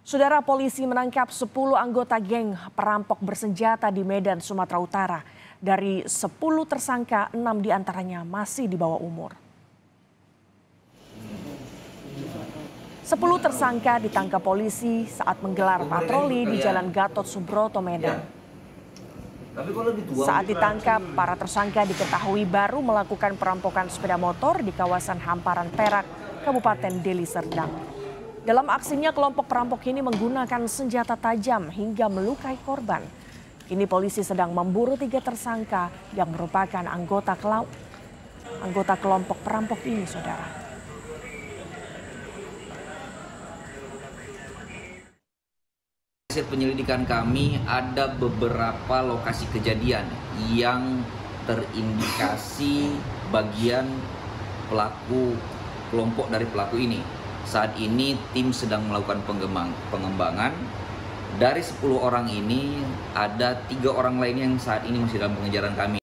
Saudara, polisi menangkap 10 anggota geng perampok bersenjata di Medan, Sumatera Utara. Dari 10 tersangka, 6 diantaranya masih di bawah umur. 10 tersangka ditangkap polisi saat menggelar patroli di Jalan Gatot Subroto, Medan. Saat ditangkap, para tersangka diketahui baru melakukan perampokan sepeda motor di kawasan Hamparan Perak, Kabupaten Deli Serdang. Dalam aksinya, kelompok perampok ini menggunakan senjata tajam hingga melukai korban. Kini polisi sedang memburu 3 tersangka yang merupakan anggota kelompok perampok ini, saudara. Hasil penyelidikan kami, ada beberapa lokasi kejadian yang terindikasi bagian pelaku kelompok dari pelaku ini. Saat ini tim sedang melakukan pengembangan. Dari 10 orang ini ada 3 orang lainnya yang saat ini masih dalam pengejaran kami.